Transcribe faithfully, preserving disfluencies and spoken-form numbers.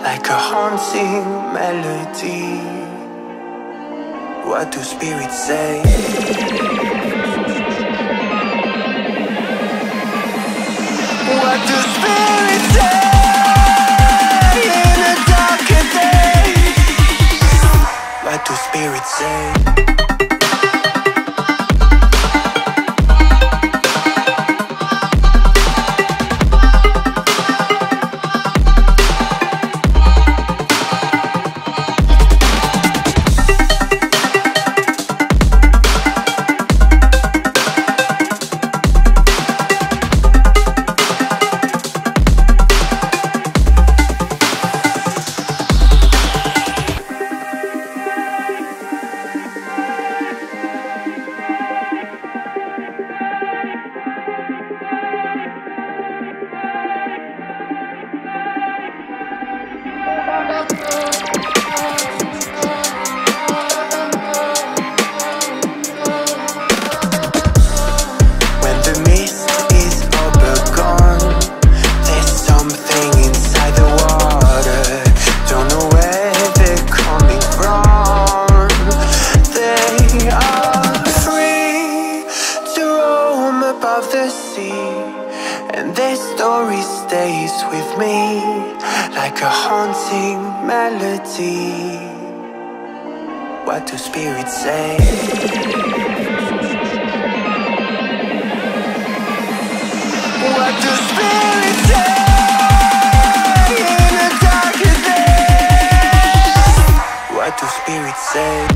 like a haunting melody. What do spirits say? What do spirits say in a darker day? What do spirits say? And their story stays with me like a haunting melody. What do spirits say? What do spirits say in a darker day? What do spirits say?